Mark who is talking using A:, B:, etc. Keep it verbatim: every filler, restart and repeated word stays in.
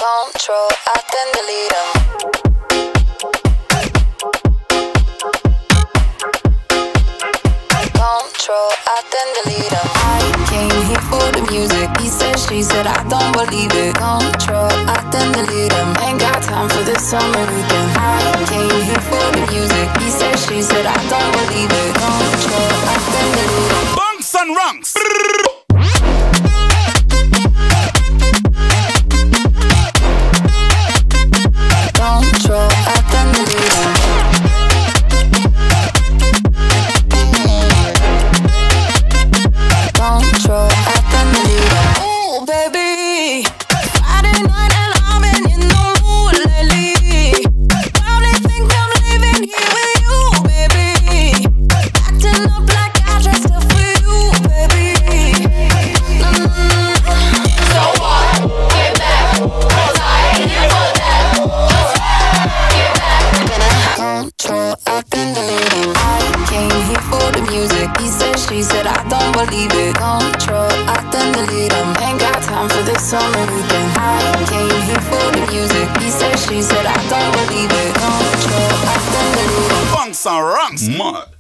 A: Control, I then delete them. Control, I then delete them. I came here for the music. He said, she said, I don't believe it. Control, I then delete them. Ain't got time for this summer weekend. I came here for the music. He said, she said, I don't believe it. Control, I then delete them.
B: Bunks and runks.
A: Control, I then delete them. Control, I then delete them. Ooh, baby, Friday night and I've been in the mood lately. Probably think I'm living here with you, baby. Acting up like I dressed up for you, baby. Mm-hmm.
C: So what? Get back, 'cause I ain't here for that. Get back.
A: Control, I then delete them. I came here for the music. He said, she said, I don't believe it. Control, I then delete them. Ain't got time for this summer weekend. I came here for the music. He said, she said, I don't believe it. Control, I then delete them.
B: Bunks and runks. Mud.